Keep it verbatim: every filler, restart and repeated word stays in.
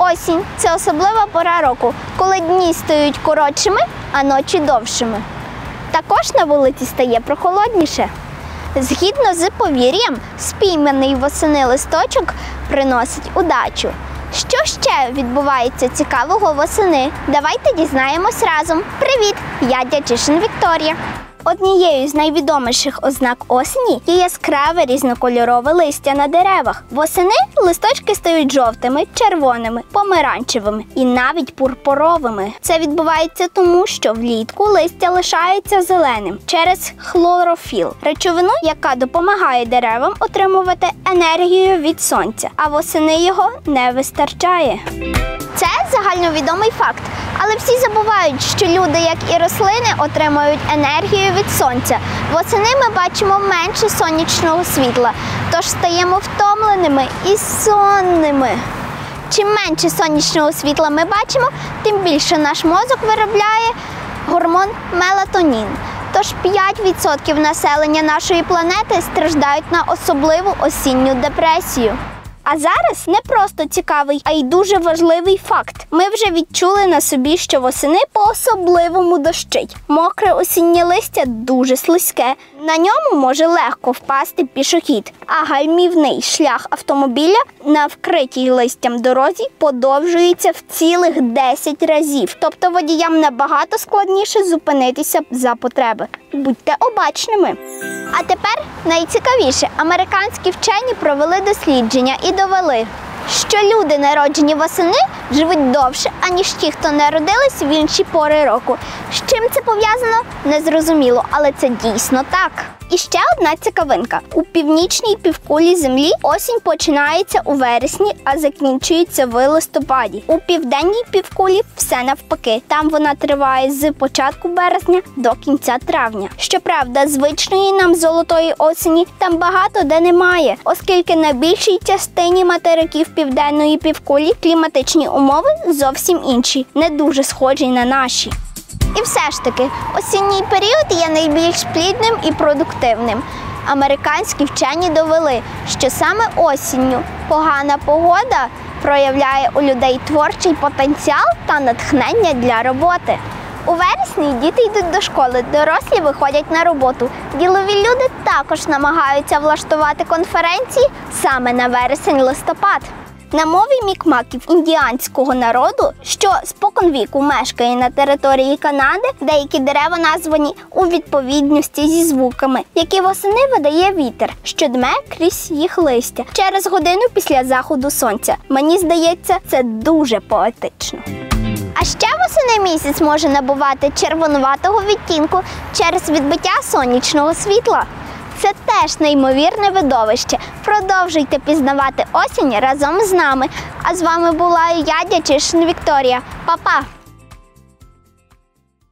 Осінь – це особлива пора року, коли дні стають коротшими, а ночі довшими. Також на вулиці стає прохолодніше. Згідно з повір'ям, спійманий восени листочок приносить удачу. Що ще відбувається цікавого восени? Давайте дізнаємось разом. Привіт! Я Дячишин Вікторія. Однією з найвідоміших ознак осені є яскраве різнокольорове листя на деревах. Восени листочки стають жовтими, червоними, помаранчевими і навіть пурпуровими. Це відбувається тому, що влітку листя лишається зеленим через хлорофіл – речовину, яка допомагає деревам отримувати енергію від сонця, а восени його не вистачає. Це загальновідомий факт. Але всі забувають, що люди, як і рослини, отримують енергію від сонця. Восени ми бачимо менше сонячного світла, тож стаємо втомленими і сонними. Чим менше сонячного світла ми бачимо, тим більше наш мозок виробляє гормон мелатонін. Тож п'ять відсотків населення нашої планети страждають на особливу осінню депресію. А зараз не просто цікавий, а й дуже важливий факт. Ми вже відчули на собі, що восени по-особливому дощить. Мокре осіннє листя дуже слизьке. На ньому може легко впасти пішохід, а гальмівний шлях автомобіля на вкритій листям дорозі подовжується в цілих десять разів. Тобто водіям набагато складніше зупинитися за потреби. Будьте обачними. А тепер найцікавіше. Американські вчені провели дослідження і довели, що люди, народжені восени, живуть довше, аніж ті, хто народились в інші пори року. З чим це пов'язано? Незрозуміло, але це дійсно так. І ще одна цікавинка. У північній півкулі Землі осінь починається у вересні, а закінчується в листопаді. У південній півкулі все навпаки. Там вона триває з початку березня до кінця травня. Щоправда, звичної нам золотої осені там багато де немає, оскільки на більшій частині материків південної півкулі кліматичні умови зовсім інші, не дуже схожі на наші. І все ж таки, осінній період є найбільш плідним і продуктивним. Американські вчені довели, що саме осінню погана погода проявляє у людей творчий потенціал та натхнення для роботи. У вересні діти йдуть до школи, дорослі виходять на роботу. Ділові люди також намагаються влаштувати конференції саме на вересень-листопад. На мові мікмаків індіанського народу, що споконвіку мешкає на території Канади, деякі дерева названі у відповідності зі звуками, які восени видає вітер, що дме крізь їх листя через годину після заходу сонця. Мені здається, це дуже поетично. А ще восени місяць може набувати червонуватого відтінку через відбиття сонячного світла. Це теж неймовірне видовище. Продовжуйте пізнавати осінь разом з нами. А з вами була я, Дячишин Вікторія. Па-па!